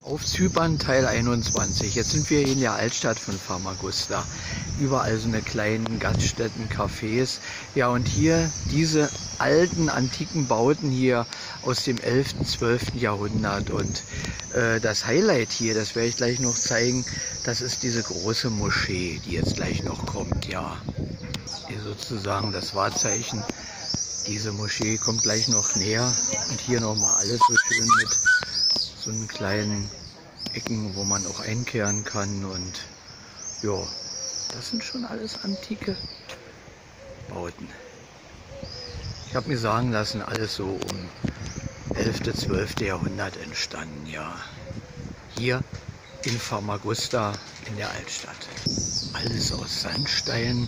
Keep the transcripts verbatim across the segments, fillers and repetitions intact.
Auf Zypern Teil einundzwanzig. Jetzt sind wir hier in der Altstadt von Famagusta. Überall so eine kleinen Gaststätten, Cafés. Ja, und hier diese alten, antiken Bauten hier aus dem elften, zwölften Jahrhundert. Und äh, das Highlight hier, das werde ich gleich noch zeigen, das ist diese große Moschee, die jetzt gleich noch kommt. Ja, hier sozusagen das Wahrzeichen. Diese Moschee kommt gleich noch näher. Und hier nochmal alles so schön mit so einen kleinen Ecken, wo man auch einkehren kann, und ja, das sind schon alles antike Bauten. Ich habe mir sagen lassen, alles so um elften, zwölften Jahrhundert entstanden, ja. Hier in Famagusta in der Altstadt. Alles aus Sandstein.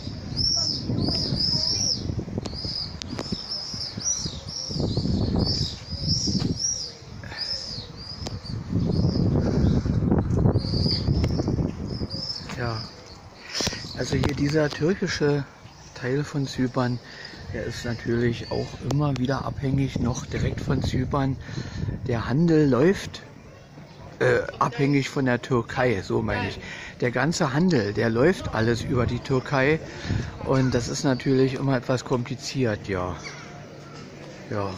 Ja, also hier dieser türkische Teil von Zypern, der ist natürlich auch immer wieder abhängig noch direkt von Zypern. Der Handel läuft äh, abhängig von der Türkei, so meine ich. Der ganze Handel, der läuft alles über die Türkei, und das ist natürlich immer etwas kompliziert, ja. Ja.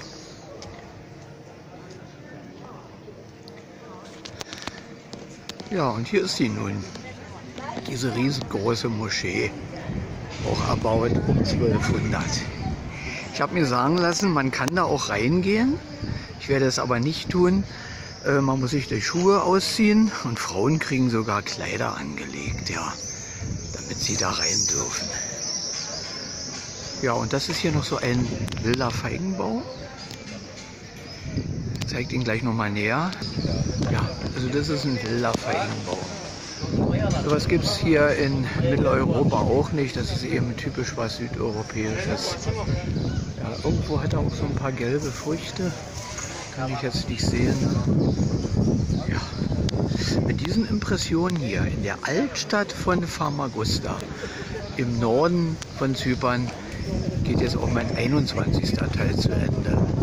Ja, und hier ist sie nun. Diese riesengroße Moschee, auch erbaut um zwölfhundert. Ich habe mir sagen lassen, man kann da auch reingehen. Ich werde es aber nicht tun. Äh, man muss sich die Schuhe ausziehen, und Frauen kriegen sogar Kleider angelegt, ja, damit sie da rein dürfen. Ja, und das ist hier noch so ein wilder Feigenbau. Ich zeige ihn gleich nochmal näher. Ja, also das ist ein wilder Feigenbau. Sowas gibt es hier in Mitteleuropa auch nicht. Das ist eben typisch was Südeuropäisches. Ja, irgendwo hat er auch so ein paar gelbe Früchte. Kann ich jetzt nicht sehen. Ja. Mit diesen Impressionen hier in der Altstadt von Famagusta im Norden von Zypern geht jetzt auch mein einundzwanzigster Teil zu Ende.